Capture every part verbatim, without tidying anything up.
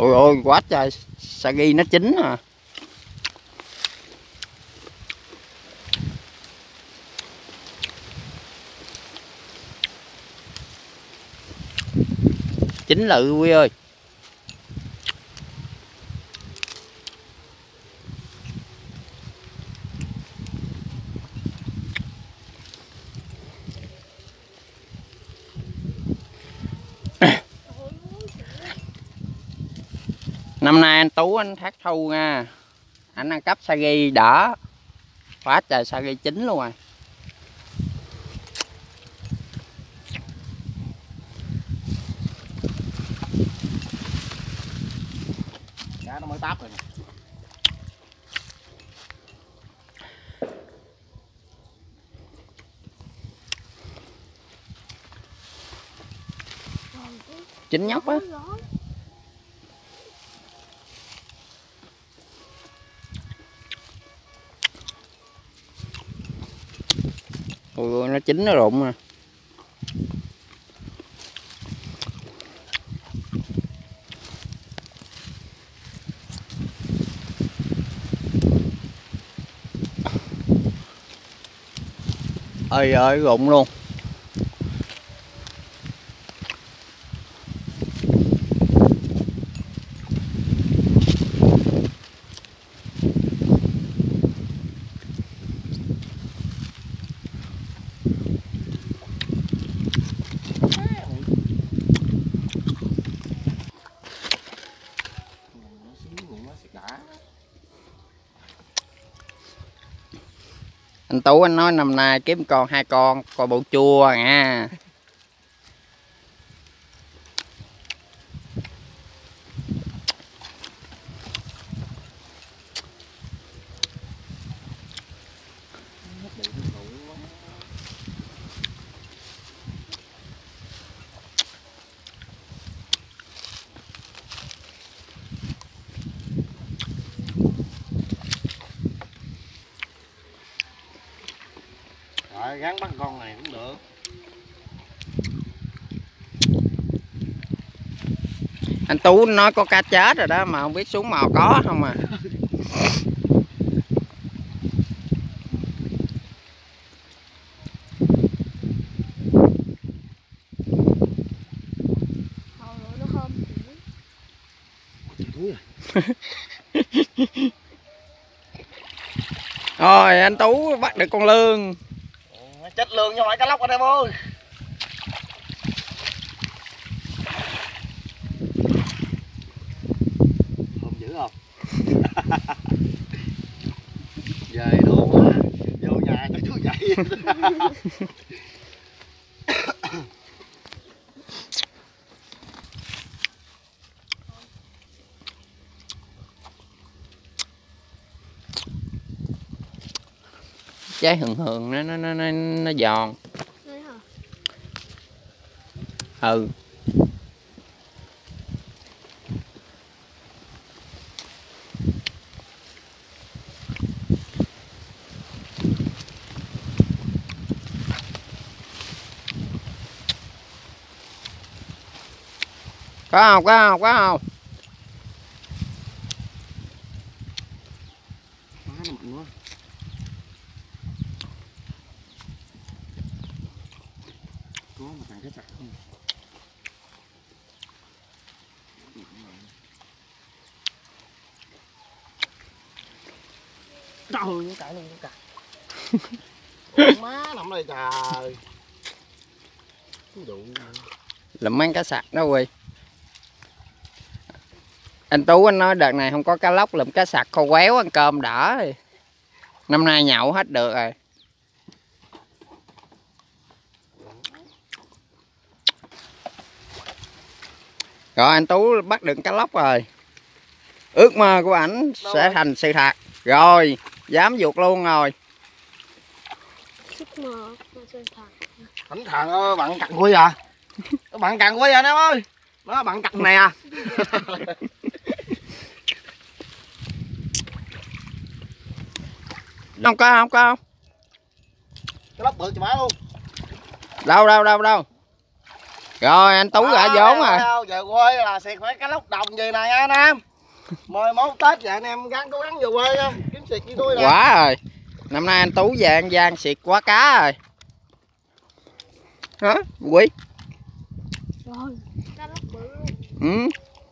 Ôi ôi quá trời, sagi nó chín à. Chín lự Quy ơi. Năm nay anh Tú anh thác thu nha. Anh ăn cắp sagi đỏ. Quá trời sagi chín luôn rồi. Cá nó mới táp rồi nè. Chín nhóc á. Ôi nó chín nó rụng à. Ơi ơi rụng luôn. Anh Tú anh nói năm nay kiếm con hai con coi bộ chua nha. Rồi gắn bắt con này cũng được. Anh Tú nói có cá chết rồi đó mà không biết xuống mò có không à. Rồi anh Tú bắt được con lươn. Chết lươn nhưng phải cá lóc ở đây ơi. Không dữ không? Về đổ quá. Vô nhà cho chú dậy. Trái hường hường nó nó nó nó, nó giòn. Ừ. Có không, có không, có không? Má nó mặn quá. Có mà thằng cái chặt không? Trời ơi, cái luôn cái cài. Má nằm đây trời. Lụm mấy cá sặc đó Quy. Anh Tú anh nói đợt này không có cá lóc lụm cá sặc khô quéo ăn cơm đỡ rồi. Năm nay nhậu hết được rồi. Rồi anh Tú bắt được cá lóc rồi. Ước mơ của ảnh sẽ thành sự thật. Rồi, dám vụt luôn rồi. Ước mơ sự thật. Thỉnh thằng ơi, bạn cặn Quy à? Bạn cặn Quy à em ơi. Nó bạn cặn này à. Không có không có không. Cái lóc bự cho má luôn. Đâu đâu đâu đâu. Rồi anh Tú gã vốn rồi. Về quê là xịt phải cái lóc đồng gì này anh em. Mười mốt Tết vậy anh em gắng cố gắng về quê nha, kiếm xịt với tôi nè. Quá rồi. Năm nay anh Tú về An Giang xịt quá cá rồi. Hả? Quý. Rồi, cá lóc bự luôn. Ừ.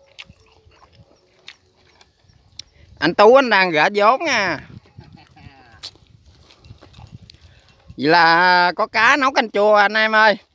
Anh Tú anh đang gỡ vốn nha. Vậy là có cá nấu canh chua anh em ơi.